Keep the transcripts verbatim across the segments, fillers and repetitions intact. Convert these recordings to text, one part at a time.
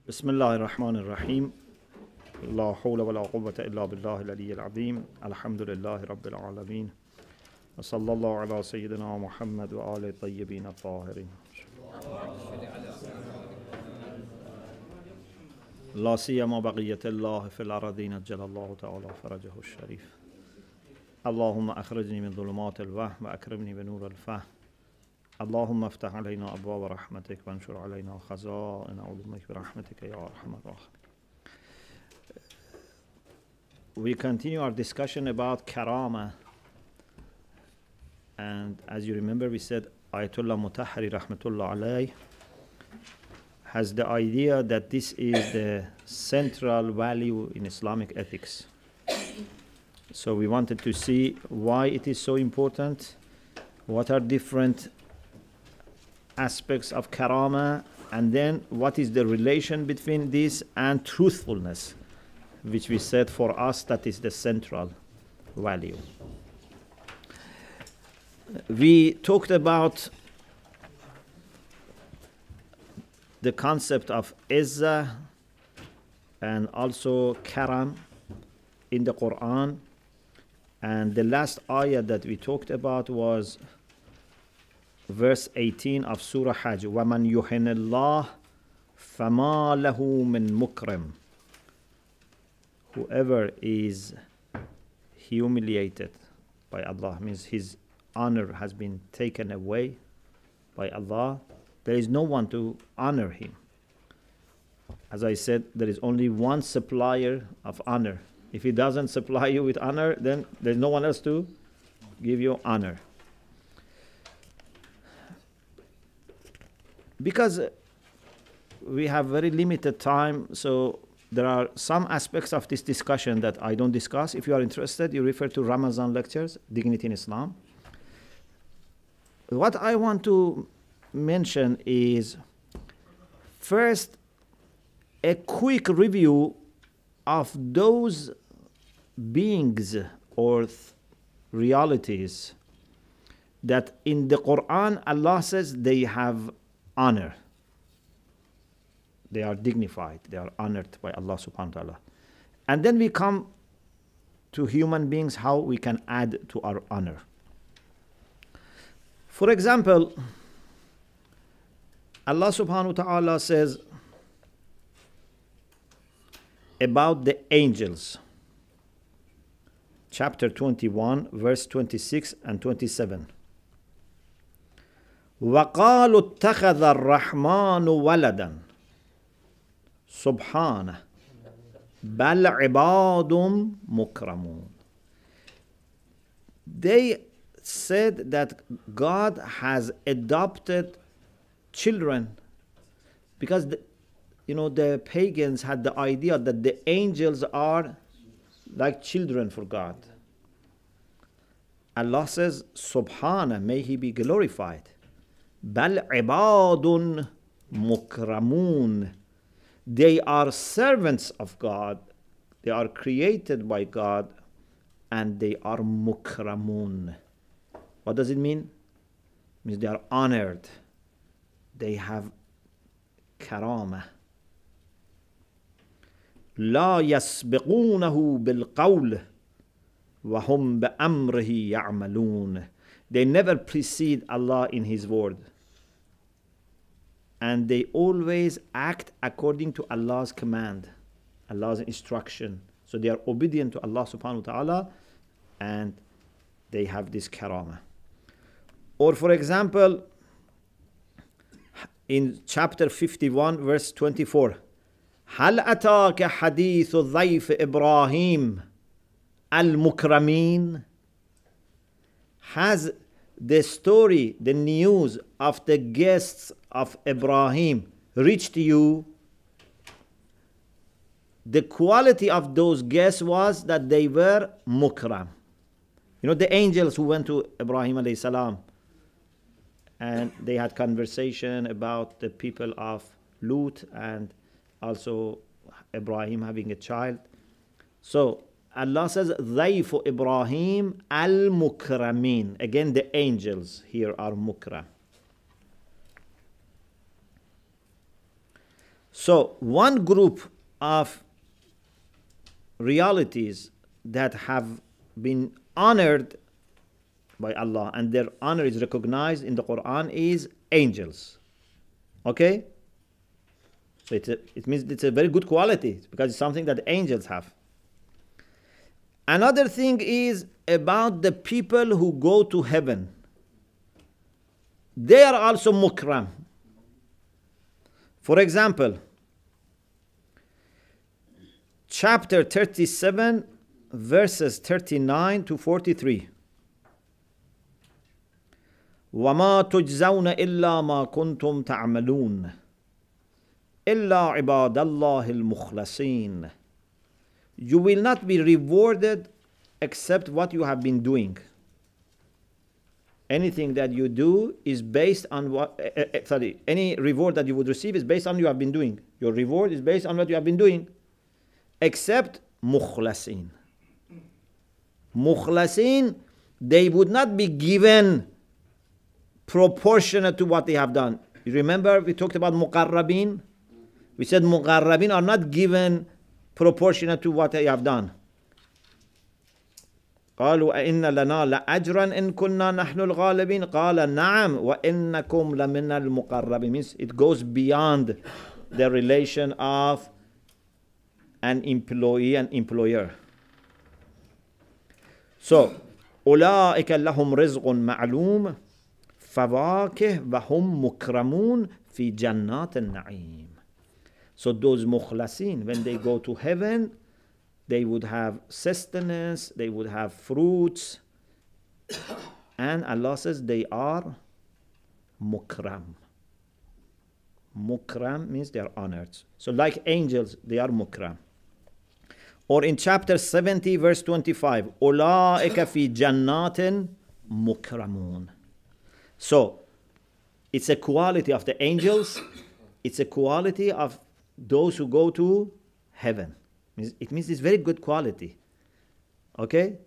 بسم الله الرحمن الرحيم لا حول ولا قوة إلا بالله العلي العظيم الحمد لله رب العالمين وصلى الله على سيدنا محمد وآله الطيبين الطاهرين لا سيما بقية الله في الأرضين أجل الله تعالى فرجه الشريف اللهم أخرجني من ظلمات الوهم وأكرمني بنور الفهم اللهم افتح علينا أبواب رحمتك وانشر علينا خزائن علومك برحمتك يا أرحم الراحمين. We continue our discussion about karama, and as you remember we said Ayatollah Mutahhari rahmatullah alayh has the idea that this is the central value in Islamic ethics. So we wanted to see why it is so important, what are different aspects of karama, and then what is the relation between this and truthfulness, which we said for us that is the central value. We talked about the concept of izzah and also karam in the Quran, and the last ayah that we talked about was verse eighteen of Surah Hajj. وَمَنْ يُحِنِ اللَّهِ فَمَا لَهُ مِنْ مُكْرِمٍ. Whoever is humiliated by Allah, means his honor has been taken away by Allah, there is no one to honor him. As I said, there is only one supplier of honor. If he doesn't supply you with honor, then there's no one else to give you honor. Because we have very limited time, so there are some aspects of this discussion that I don't discuss. If you are interested, you refer to Ramadan lectures, Dignity in Islam. What I want to mention is, first, a quick review of those beings or th- realities that in the Quran Allah says they have honor. They are dignified, they are honored by Allah subhanahu wa ta'ala. And then we come to human beings, how we can add to our honor. For example, Allah subhanahu wa ta'ala says about the angels, chapter twenty-one, verse twenty-six and twenty-seven. وَقَالُوا اتَّخَذَ الرَّحْمَنُ وَلَدًا سُبْحَانَهُ بَلْ عِبَادٌ مُكْرَمُونَ. They said that God has adopted children because the, you know the pagans had the idea that the angels are like children for God. Allah says, Subhana, may He be glorified. Bal ibadun mukramun. They are servants of God. They are created by God, and they are mukramun. What does it mean? It means they are honored. They have karama. لا يسبقونه بالقول وهم بأمره يعملون. They never precede Allah in His word, and they always act according to Allah's command, Allah's instruction. So they are obedient to Allah subhanahu wa ta'ala, and they have this karama. Or for example, in chapter fifty-one, verse twenty-four, هل أتاك حديث ضيف إبراهيم المكرمين. Has the story, the news of the guests of Ibrahim reached you? The quality of those guests was that they were mukram. You know, the angels who went to Ibrahim alayhi salam, and they had conversation about the people of Lut and also Ibrahim having a child. So Allah says, Dhayfu Ibrahim al-mukramin. Again, the angels here are mukram. So one group of realities that have been honored by Allah and their honor is recognized in the Quran is angels. Okay? So it's a, it means it's a very good quality because it's something that angels have. Another thing is about the people who go to heaven. They are also mukram. For example, chapter thirty-seven, verses thirty-nine to forty-three. وَمَا تُجْزَوْنَ إِلَّا مَا كُنْتُمْ تَعْمَلُونَ إِلَّا عِبَادَ اللَّهِ الْمُخْلَصِينَ. You will not be rewarded except what you have been doing. Anything that you do is based on what, uh, uh, sorry, any reward that you would receive is based on what you have been doing. Your reward is based on what you have been doing. Except mukhlasin. Mukhlasin, they would not be given proportionate to what they have done. You remember we talked about muqarrabin? We said muqarrabin are not given proportionate to what they have done. قالوا أئن لنا لأجرا إن كنا نحن الغالبين قال نعم وإنكم لمن المقربين. Means it goes beyond the relation of an employee and employer. So أولئك لهم رزق معلوم فواكه وهم مكرمون في جنات النعيم. So those mukhlasin, when they go to heaven, they would have sustenance, they would have fruits, and Allah says they are mukram. Mukram means they are honored. So like angels, they are mukram. Or in chapter seventy, verse twenty-five, أولئك في جنات مكرمون. So it's a quality of the angels, it's a quality of those who go to heaven. It means it's very good quality. Okay?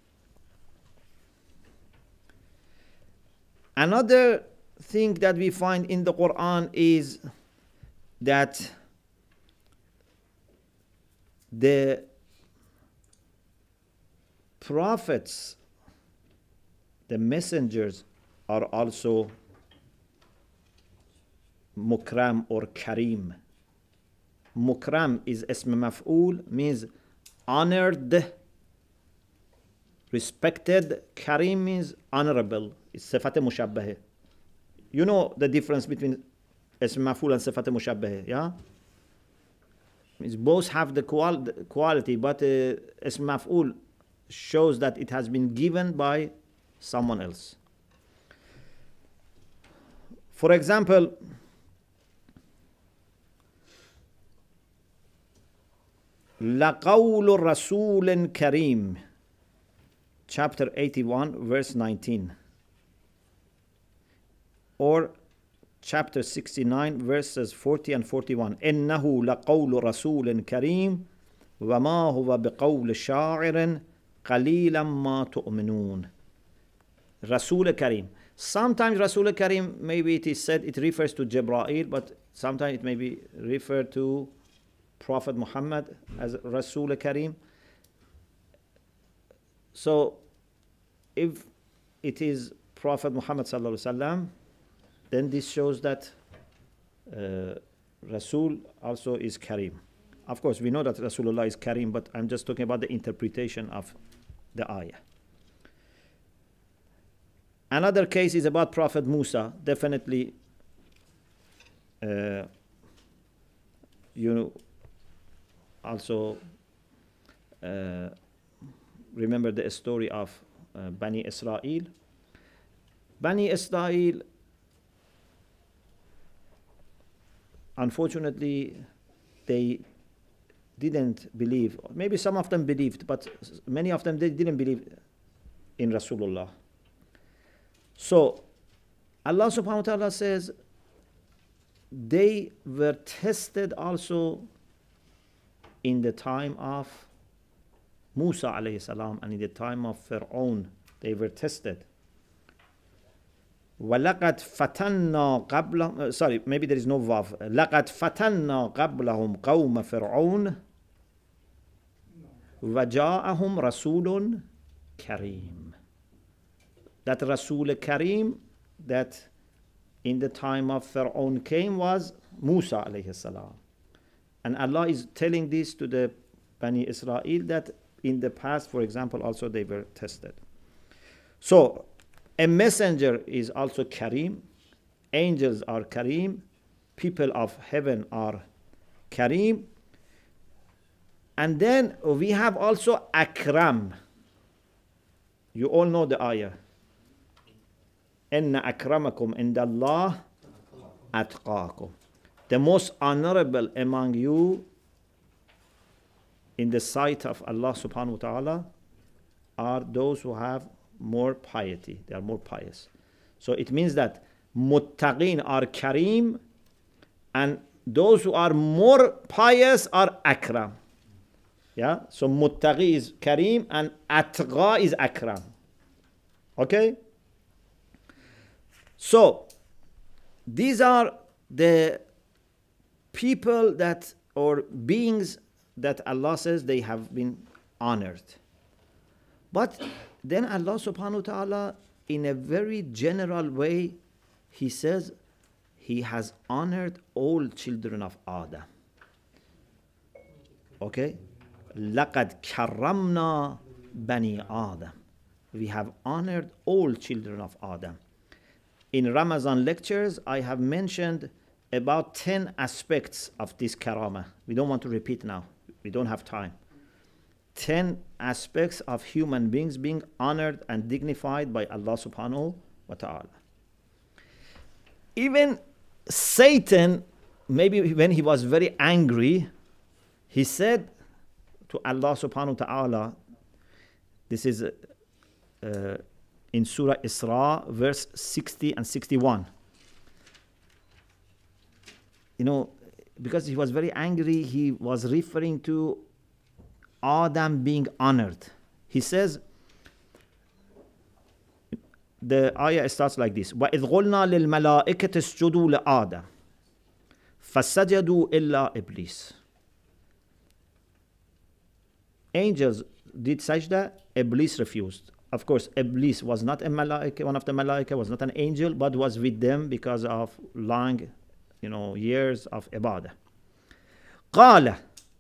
Another thing that we find in the Quran is that the prophets, the messengers, are also mukram or kareem. Mukram is ism maf'ul, means honored, respected. Kareem means honorable. It's sifat mushabbahe. You know the difference between ism maf'ul and sifat mushabbahe, yeah? Means both have the qual quality, but uh, ism maf'ul shows that it has been given by someone else. For example, لَقَوْلُ رَسُولٍ كَرِيمٍ, chapter eighty-one, verse nineteen. Or chapter sixty-nine, verses forty and forty-one. إِنَّهُ لَقَوْلُ رَسُولٍ كَرِيمٍ وَمَا هُوَ بِقَوْلِ شَاعِرٍ قَلِيلًا مَا تُؤْمِنُونَ. Rasul Kareem. Sometimes Rasul Kareem, maybe it is said it refers to Jibreel, but sometimes it may be referred to Prophet Muhammad as Rasul Kareem. So if it is Prophet Muhammad sallallahu alaihi wasallam, then this shows that uh, Rasul also is Kareem. Of course, we know that Rasulullah is Kareem, but I'm just talking about the interpretation of the ayah. Another case is about Prophet Musa. Definitely, uh, you also uh, remember the story of uh, Bani Israel. Bani Israel, unfortunately, they didn't believe. Maybe some of them believed, but many of them they didn't believe in Rasulullah. So Allah subhanahu wa ta'ala says they were tested also in the time of Musa alayhi salam and in the time of Fir'aun. They were tested. وَلَقَدْ فَتَنَّا قَبْلَهُمْ uh, sorry, maybe there is no vav. لَقَدْ فَتَنَّا قَبْلَهُمْ قَوْمَ فِرْعَوْنَ وَجَاءَهُمْ رَسُولٌ كَرِيمٌ. That Rasul Kareem that in the time of Fir'aun came was Musa alayhi salam. And Allah is telling this to the Bani Israel that in the past, for example, also they were tested. So, a messenger is also Kareem. Angels are Kareem. People of heaven are Kareem. And then we have also Akram. You all know the ayah. Inna akramakum indallah atqakum. The most honorable among you in the sight of Allah subhanahu wa ta'ala are those who have more piety. They are more pious. So it means that muttaqin are kareem and those who are more pious are akram. Yeah? So muttaqi is kareem and atqa is akram. Okay? So these are the people that or beings that Allah says they have been honored. But then Allah subhanahu wa ta'ala in a very general way he says he has honored all children of Adam. Okay? لَقَدْ كَرَّمْنَا بَنِي آدَمَ. We have honored all children of Adam. In Ramadan lectures, I have mentioned about ten aspects of this karama. We don't want to repeat now. We don't have time. ten aspects of human beings being honored and dignified by Allah subhanahu wa ta'ala. Even Satan, maybe when he was very angry, he said to Allah subhanahu wa ta'ala, this is uh, in Surah Isra, verse sixty and sixty-one. You know, because he was very angry, he was referring to Adam being honored. He says, the ayah starts like this: وَإِذْ قُلْنَا لِلْمَلَائِكَةِ اسْجُدُوا لِآدَمَ فَسَجَدُوا إِلَّا إِبْلِيسَ. Angels did sajda, Iblis refused. Of course, Iblis was not a malaika, one of the malaika, was not an angel, but was with them because of long, you know, years of ibadah. قال.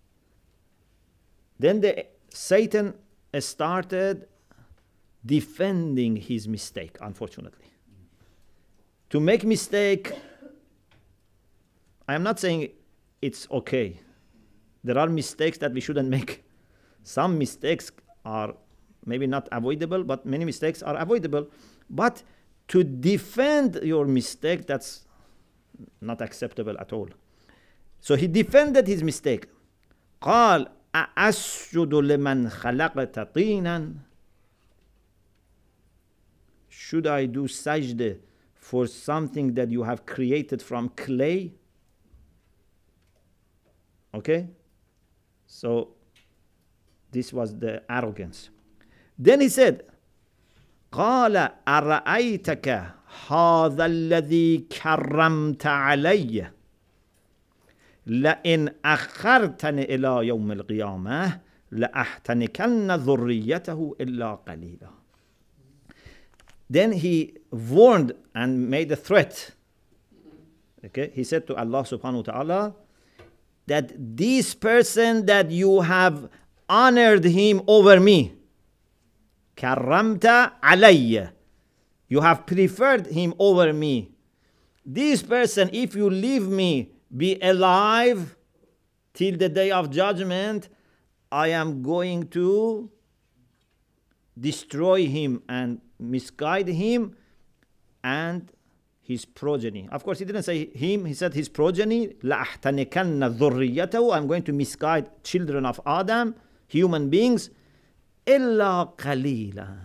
Then the Satan started defending his mistake, unfortunately. To make mistake, I am not saying it's okay. There are mistakes that we shouldn't make. Some mistakes are maybe not avoidable, but many mistakes are avoidable. But to defend your mistake, that's not acceptable at all. So he defended his mistake. قال أَأَسْجُدُ لِمَنْ خَلَقْتَ طِينًا. Should I do sajda for something that you have created from clay? Okay? So this was the arrogance. Then he said, قال أرأيتك هذا الذي كرمت علي لئن أخرتني إلى يوم القيامة لأحتنكن ذريته إلا قليلا. Then he warned and made a threat. Okay, he said to Allah subhanahu wa ta'ala that this person that you have honored him over me, karramta alayya, you have preferred him over me. This person, if you leave me be alive till the day of judgment, I am going to destroy him and misguide him and his progeny. Of course, he didn't say him, he said his progeny. لَأَحْتَنِكَنَّ ذُرِّيَّتَهُ. I'm going to misguide children of Adam, human beings. إِلَّا قَلِيلًا.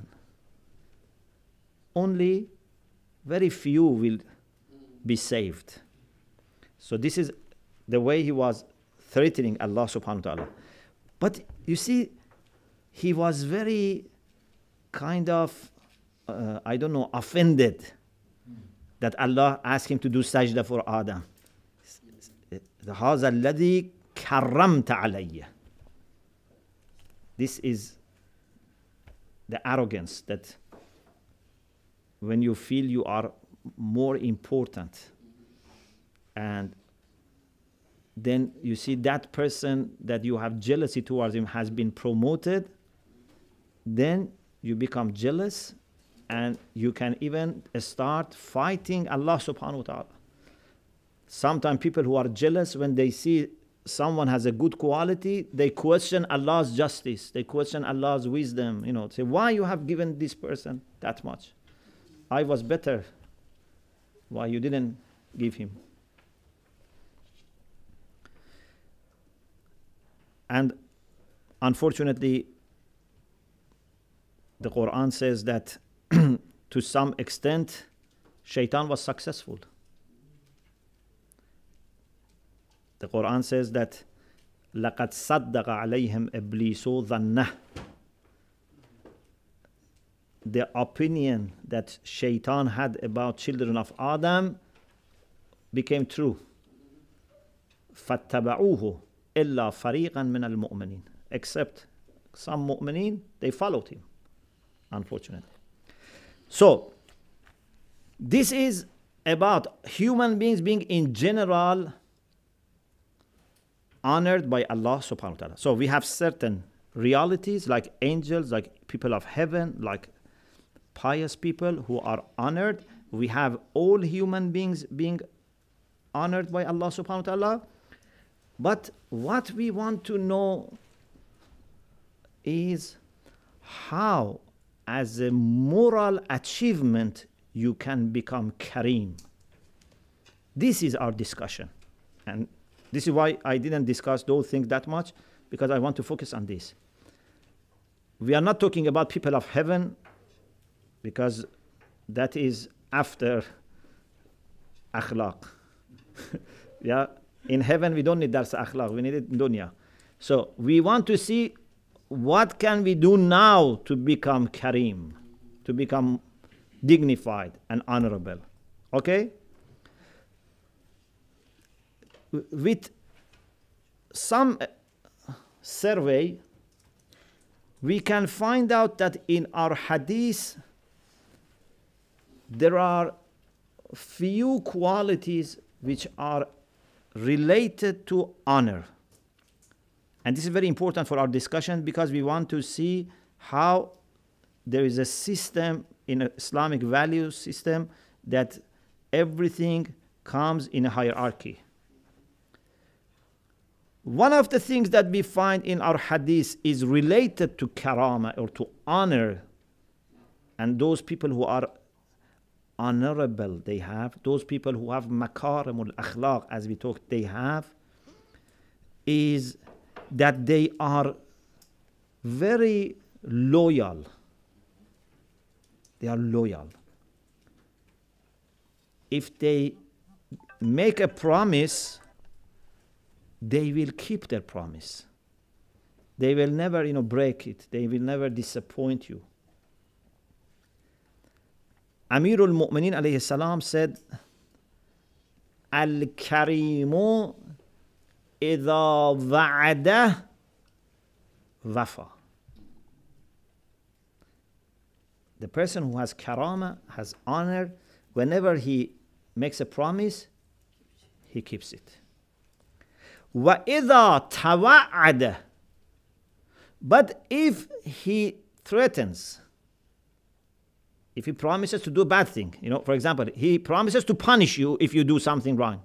Only very few will be saved. So this is the way he was threatening Allah subhanahu wa ta'ala. But you see, he was very kind of, uh, I don't know, offended that Allah asked him to do sajda for Adam. هذا الذي كرمت علي. This is the arrogance that when you feel you are more important, and then you see that person that you have jealousy towards him has been promoted, then you become jealous and you can even start fighting Allah subhanahu wa ta'ala. Sometimes people who are jealous, when they see someone has a good quality, they question Allah's justice, they question Allah's wisdom, you know, say, why you have given this person that much? I was better. Why you didn't give him? And unfortunately, the Quran says that to some extent, Shaitan was successful. The Quran says that لَقَدْ صَدَّقَ عَلَيْهِمْ إِبْلِيسُ ظَنَّهُ. The opinion that Shaitan had about children of Adam became true. فَاتَّبَعُوهُ إِلَّا فَرِيقًا مِنَ الْمُؤْمِنِينَ. Except some mu'mineen, they followed him, unfortunately. So, this is about human beings being in general honored by Allah subhanahu wa ta'ala. So we have certain realities like angels, like people of heaven, like pious people who are honored. We have all human beings being honored by Allah subhanahu wa ta'ala. But what we want to know is how, as a moral achievement, you can become Kareem. This is our discussion. And this is why I didn't discuss those things that much, because I want to focus on this. We are not talking about people of heaven, because that is after Akhlaq. Yeah, in heaven we don't need Dars Akhlaq, we need it in dunya. So we want to see what can we do now to become Kareem, to become dignified and honorable. Okay? With some survey, we can find out that in our hadith, there are few qualities which are related to honor. And this is very important for our discussion, because we want to see how there is a system in an Islamic value system that everything comes in a hierarchy. One of the things that we find in our hadith is related to karama, or to honor, and those people who are honorable, they have, those people who have makarimul akhlaq, as we talked, they have, is that they are very loyal. They are loyal. If they make a promise, they will keep their promise. They will never, you know, break it. They will never disappoint you. Amirul Mu'minin alayhi salam said, Al-Karimu idha wa'ada wafa. The person who has karama, has honor, whenever he makes a promise, he keeps it. وَإِذَا تَوَعَّدَ. But if he threatens, if he promises to do a bad thing, you know, for example, he promises to punish you if you do something wrong,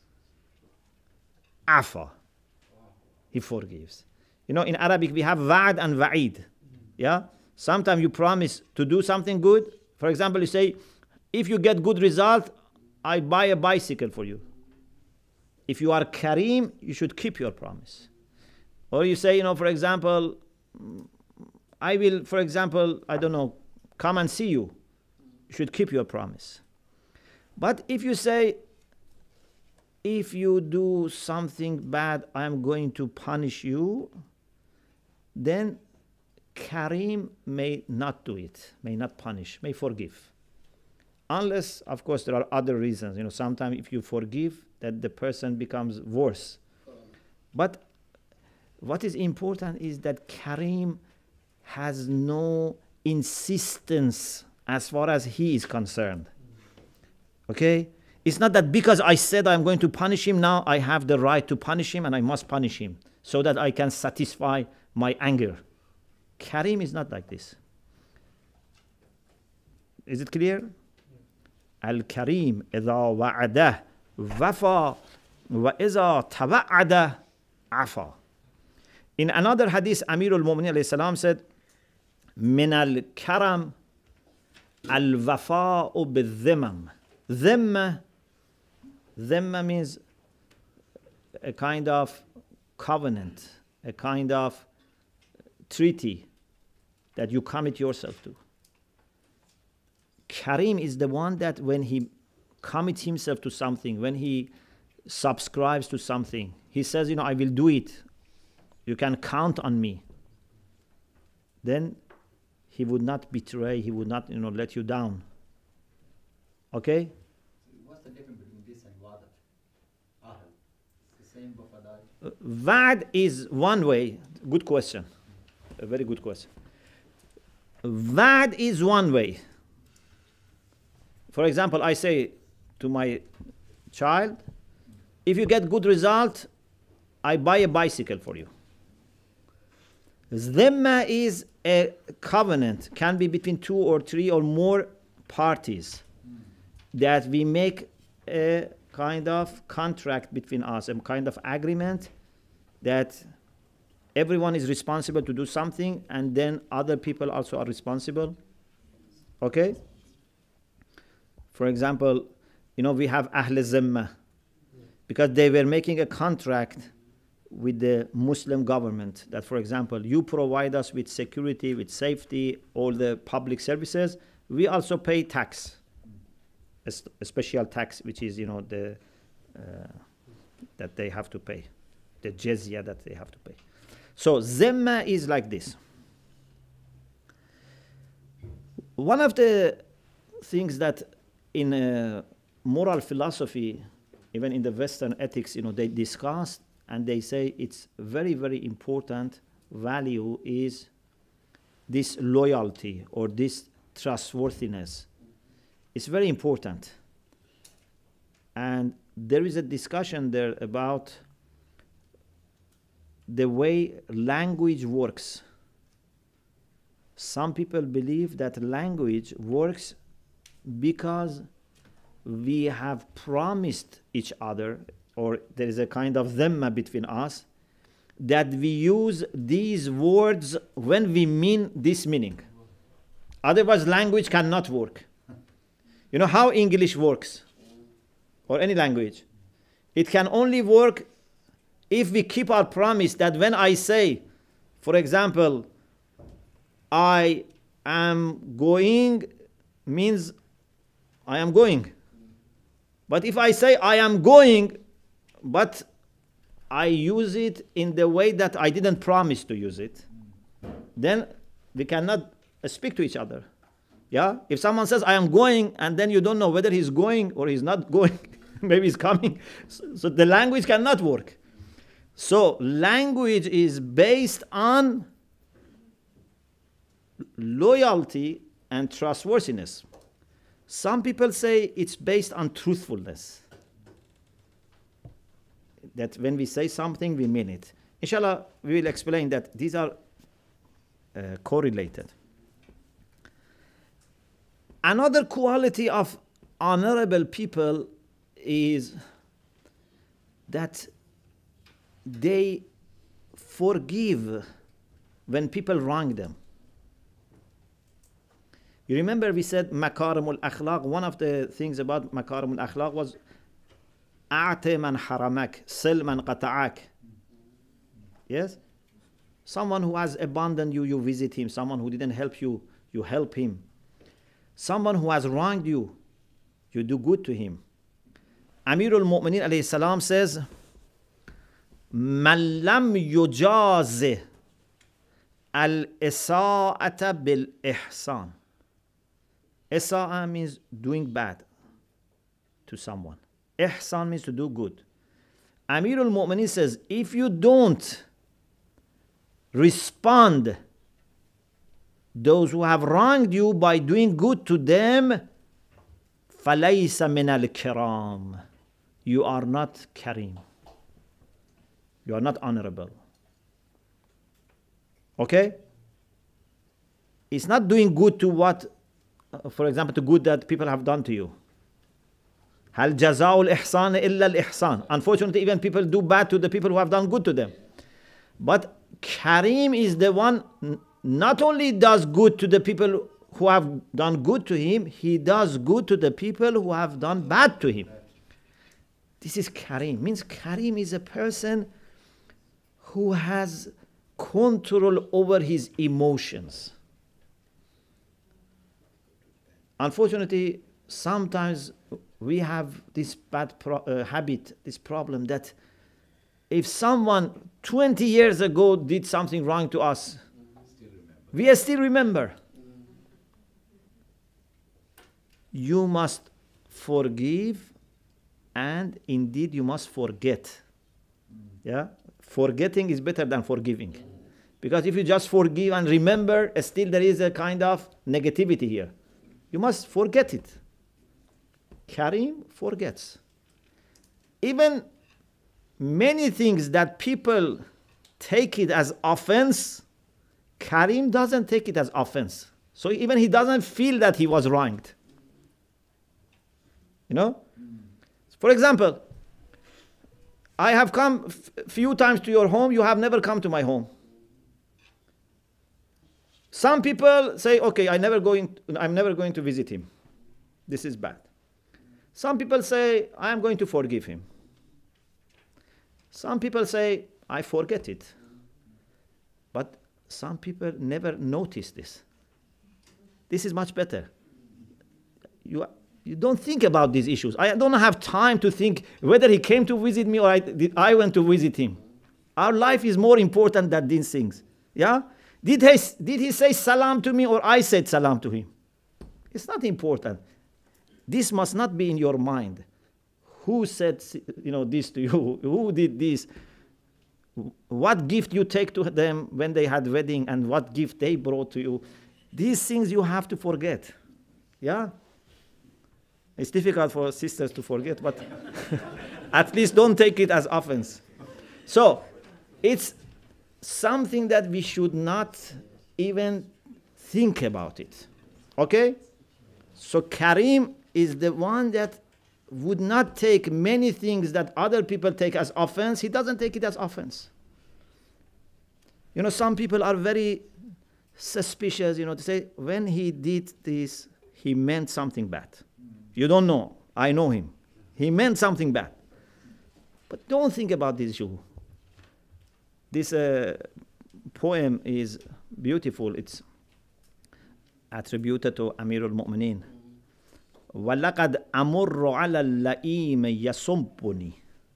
afa, he forgives. You know, in Arabic we have wa'ad and wa'id. Yeah? Sometimes you promise to do something good. For example, you say, if you get good result, I buy a bicycle for you. If you are Kareem, you should keep your promise. Or you say, you know, for example, I will, for example, I don't know, come and see you. You should keep your promise. But if you say, if you do something bad, I am going to punish you, then Kareem may not do it, may not punish, may forgive. Unless, of course, there are other reasons. You know, sometimes if you forgive, that the person becomes worse. But what is important is that Karim has no insistence as far as he is concerned. Okay? It's not that because I said I'm going to punish him, now I have the right to punish him and I must punish him so that I can satisfy my anger. Karim is not like this. Is it clear? Al-Karim إذا وعده وفى وإذا توعد عفا. In another hadith, Amir al-Mu'minin alayhi salam said, من الكرم الوفاء بالذمم. Dhimma, dhimma means a kind of covenant, a kind of treaty that you commit yourself to. Karim is the one that when he commits himself to something, when he subscribes to something, he says, you know, I will do it. You can count on me. Then he would not betray, he would not, you know, let you down. Okay? What's the difference between this and wa'ad? Ahl. It's the same wafadai. Wa'ad is one way. Good question. A very good question. Wa'ad is one way. For example, I say to my child, if you get good result, I buy a bicycle for you. Dhimma is a covenant, can be between two or three or more parties, that we make a kind of contract between us, a kind of agreement that everyone is responsible to do something and then other people also are responsible. Okay? For example, you know, we have Ahl Zimma because they were making a contract with the Muslim government that, for example, you provide us with security, with safety, all the public services. We also pay tax, a, a special tax, which is, you know, the uh, that they have to pay, the jizya that they have to pay. So Zimma is like this. One of the things that in uh, moral philosophy, even in the Western ethics, you know, they discuss and they say it's very, very important value is this loyalty or this trustworthiness. It's very important. And there is a discussion there about the way language works. Some people believe that language works because we have promised each other, or there is a kind of dhamma between us, that we use these words when we mean this meaning. Otherwise, language cannot work. You know how English works, or any language? It can only work if we keep our promise that when I say, for example, I am going, means I am going. But if I say I am going, but I use it in the way that I didn't promise to use it, then we cannot speak to each other. Yeah? If someone says I am going, and then you don't know whether he's going or he's not going, maybe he's coming, so, so the language cannot work. So language is based on loyalty and trustworthiness. Some people say it's based on truthfulness. That when we say something, we mean it. Inshallah, we will explain that these are uh, correlated. Another quality of honorable people is that they forgive when people wrong them. You remember we said makarimul akhlaq. One of the things about makarimul akhlaq was a'ti man haramak, sil man qata'ak. Yes? Someone who has abandoned you, you visit him. Someone who didn't help you, you help him. Someone who has wronged you, you do good to him. Amir al-Mu'minin alayhi salam says, Man lam yujazi al-isa'ata bil-ihsan. Isa'a means doing bad to someone. Ihsan means to do good. Amirul Mu'minin says, if you don't respond those who have wronged you by doing good to them, فَلَيْسَ مِنَ الْكِرَامِ, you are not kareem. You are not honorable. Okay? It's not doing good to what, uh, for example, to good that people have done to you. هل جزاء الإحسان إلا الإحسان. Unfortunately, even people do bad to the people who have done good to them. But Kareem is the one not only does good to the people who have done good to him, he does good to the people who have done bad to him. This is Kareem. Means Kareem is a person who has control over his emotions. Unfortunately, sometimes we have this bad pro uh, habit, this problem that if someone twenty years ago did something wrong to us, still we still remember. Mm. You must forgive, and indeed you must forget. Mm. Yeah, forgetting is better than forgiving, mm. because if you just forgive and remember, still there is a kind of negativity here. You must forget it. Kareem forgets. Even many things that people take it as offense, Kareem doesn't take it as offense. So even he doesn't feel that he was wronged. You know? For example, I have come a few times to your home, you have never come to my home. Some people say, okay, I never going, I'm never going to visit him. This is bad. Some people say, I am going to forgive him. Some people say, I forget it. But some people never notice this. This is much better. You, you don't think about these issues. I don't have time to think whether he came to visit me or I, did I went to visit him. Our life is more important than these things. Yeah? Did he, did he say salam to me or I said salam to him? It's not important. This must not be in your mind. Who said, you know, this to you? Who did this? What gift you take to them when they had wedding and what gift they brought to you? These things you have to forget. Yeah? It's difficult for sisters to forget, but at least don't take it as offense. So, it's something that we should not even think about it. Okay? So Kareem is the one that would not take many things that other people take as offense. He doesn't take it as offense. You know, some people are very suspicious, you know, to say, when he did this, he meant something bad. You don't know. I know him. He meant something bad. But don't think about this issue. This uh, poem is beautiful. It's attributed to Amirul Mu'minin. وَلَقَدْ أَمُرُّ عَلَى اللَّئِيمِ يَصُبُّنِي.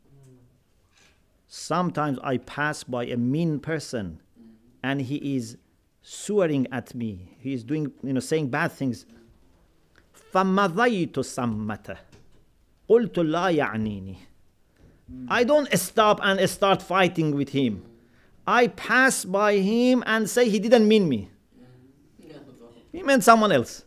Sometimes I pass by a mean person and he is swearing at me. He is doing, you know, saying bad things. فَمَضَيْتُ سَمَّتَ قُلْتُ لَا يَعْنِينِي. I don't stop and start fighting with him. I pass by him and say he didn't mean me. He meant someone else.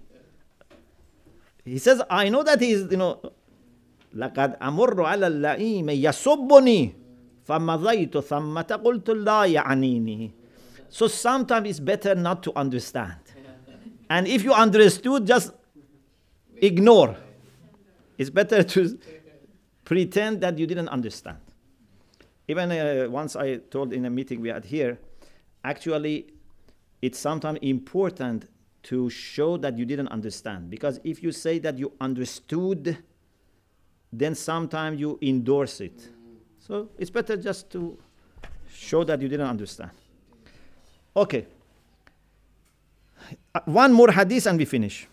He says, I know that he is, you know, لَقَدْ أَمُرُّ عَلَى اللَّئِيمِ يَصُبُّنِي فَمَضَيْتُ ثَمَّةَ قُلْتُ لَا يَعْنِينِي. So sometimes it's better not to understand. And if you understood, just ignore. It's better to pretend that you didn't understand. Even uh, once I told in a meeting we had here, actually, it's sometimes important to show that you didn't understand. Because if you say that you understood, then sometimes you endorse it. So it's better just to show that you didn't understand. Okay. Uh, one more hadith and we finish.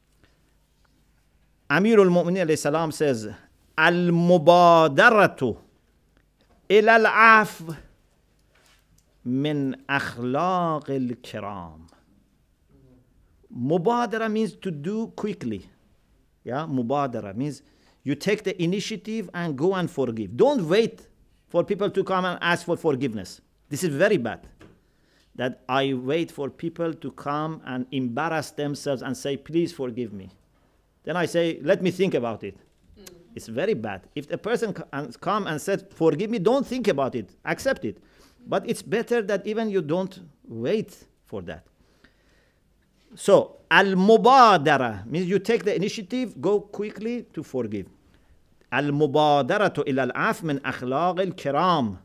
Amirul Mu'minin alayhi salam says, Al-mubadaratu ila al-af min akhlaq al-kiram. Mubadara means to do quickly. Yeah, mubadara means you take the initiative and go and forgive. Don't wait for people to come and ask for forgiveness. This is very bad. That I wait for people to come and embarrass themselves and say, please forgive me. Then I say, let me think about it. Mm. It's very bad. If the person come and said, forgive me, don't think about it. Accept it. But it's better that even you don't wait for that. So, al-mubadara means you take the initiative, go quickly to forgive. Al-mubadaratu ila al-af min akhlaq al-kiram.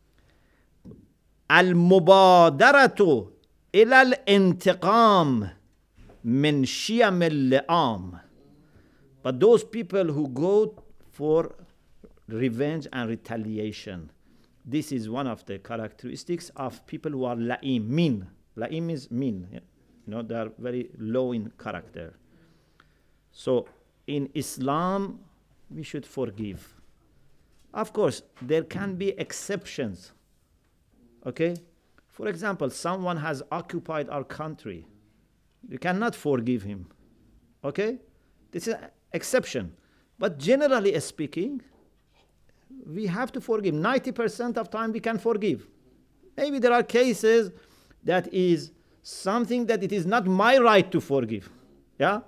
Al-mubadaratu ila al-intiqam min shiyam al-li'am. But those people who go for revenge and retaliation, this is one of the characteristics of people who are la'im, mean. La'im is mean. You know, they are very low in character. So in Islam, we should forgive. Of course, there can be exceptions. Okay? For example, someone has occupied our country. You cannot forgive him. Okay? This is an exception. But generally speaking, we have to forgive. ninety percent of time we can forgive. Maybe there are cases that is something that it is not my right to forgive. Yeah?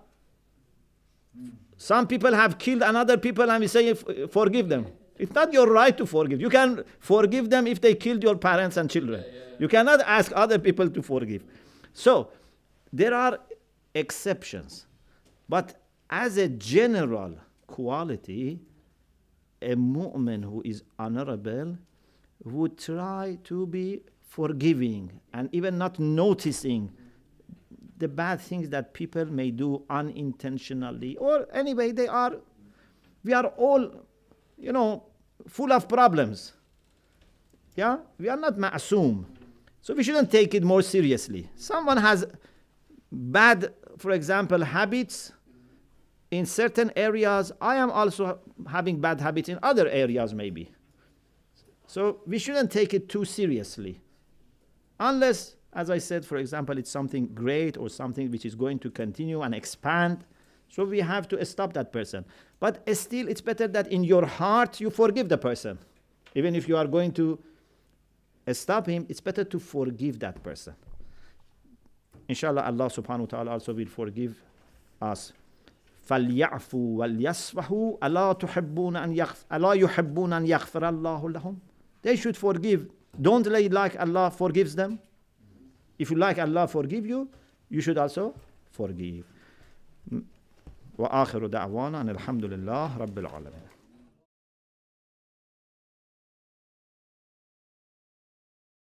Some people have killed another people and we say, forgive them. It's not your right to forgive. You can forgive them if they killed your parents and children. Yeah, yeah, yeah. You cannot ask other people to forgive. So, there are exceptions. But as a general quality, a mu'min who is honorable would try to be forgiving and even not noticing the bad things that people may do unintentionally. Or anyway, they are, we are all, you know, full of problems. Yeah? We are not ma'asum. So we shouldn't take it more seriously. Someone has bad, for example, habits in certain areas. I am also having bad habits in other areas maybe. So we shouldn't take it too seriously. Unless, as I said, for example, it's something great or something which is going to continue and expand. So we have to stop that person. But still, it's better that in your heart you forgive the person. Even if you are going to stop him, it's better to forgive that person. Inshallah, Allah subhanahu wa ta'ala also will forgive us. فَلْيَعْفُوا وَلْيَصْفَحُوا أَلَا تُحِبُّونَ أَنْ يَغْفِرَ أَلَا يُحِبُّونَ أَنْ يَغْفِرَ اللَّهُ لَهُمْ. They should forgive. Don't they like Allah forgives them? If you like Allah forgive you, you should also forgive. وآخر دعوانا أن الحمد لله رب العالمين.